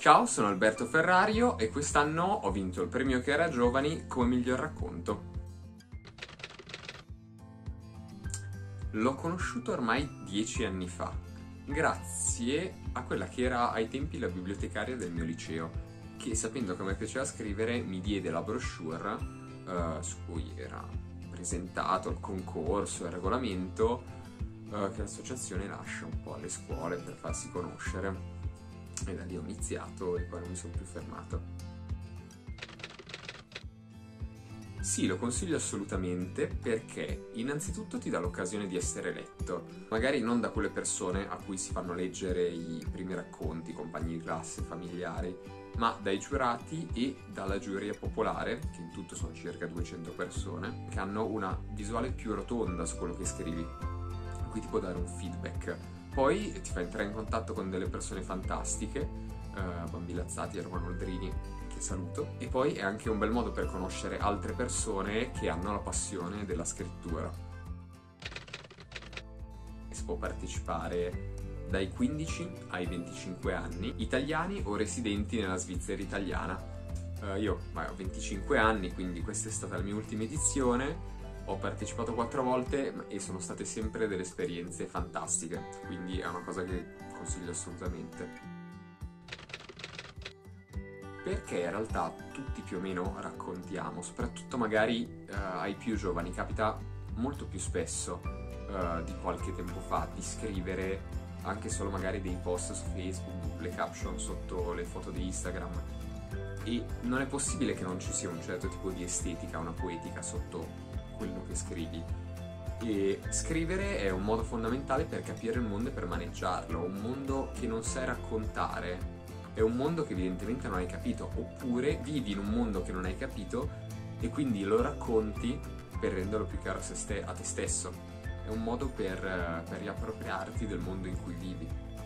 Ciao, sono Alberto Ferrario e quest'anno ho vinto il premio Chiara Giovani come miglior racconto. L'ho conosciuto ormai 10 anni fa, grazie a quella che era ai tempi la bibliotecaria del mio liceo, che sapendo che a me piaceva scrivere mi diede la brochure su cui era presentato il concorso e il regolamento che l'associazione lascia un po' alle scuole per farsi conoscere. E da lì ho iniziato e poi non mi sono più fermato. Sì, lo consiglio assolutamente perché innanzitutto ti dà l'occasione di essere letto, magari non da quelle persone a cui si fanno leggere i primi racconti, compagni di classe, familiari, ma dai giurati e dalla giuria popolare, che in tutto sono circa 200 persone, che hanno una visuale più rotonda su quello che scrivi, qui ti può dare un feedback. Poi ti fa entrare in contatto con delle persone fantastiche, Bambi Lazzati e Romano Aldrini, che saluto, e poi è anche un bel modo per conoscere altre persone che hanno la passione della scrittura. Si può partecipare dai 15 ai 25 anni, italiani o residenti nella Svizzera italiana. Io ho 25 anni, quindi questa è stata la mia ultima edizione. Ho partecipato 4 volte e sono state sempre delle esperienze fantastiche, quindi è una cosa che consiglio assolutamente. Perché in realtà tutti più o meno raccontiamo, soprattutto magari ai più giovani, capita molto più spesso di qualche tempo fa di scrivere anche solo magari dei post su Facebook, le caption sotto le foto di Instagram, e non è possibile che non ci sia un certo tipo di estetica, una poetica sotto quello che scrivi. E scrivere è un modo fondamentale per capire il mondo e per maneggiarlo. Un mondo che non sai raccontare è un mondo che evidentemente non hai capito, oppure vivi in un mondo che non hai capito e quindi lo racconti per renderlo più chiaro a te stesso. È un modo per riappropriarti del mondo in cui vivi.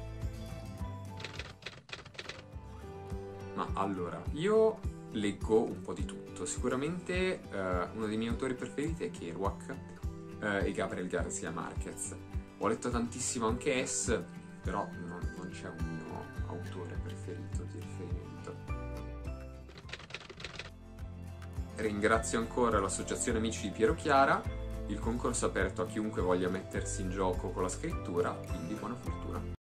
Ma allora, io leggo un po' di tutto. Sicuramente uno dei miei autori preferiti è Kerouac e Gabriel García Márquez. Ho letto tantissimo anche S, però non c'è un mio autore preferito di riferimento. Ringrazio ancora l'associazione Amici di Piero Chiara, il concorso è aperto a chiunque voglia mettersi in gioco con la scrittura, quindi buona fortuna.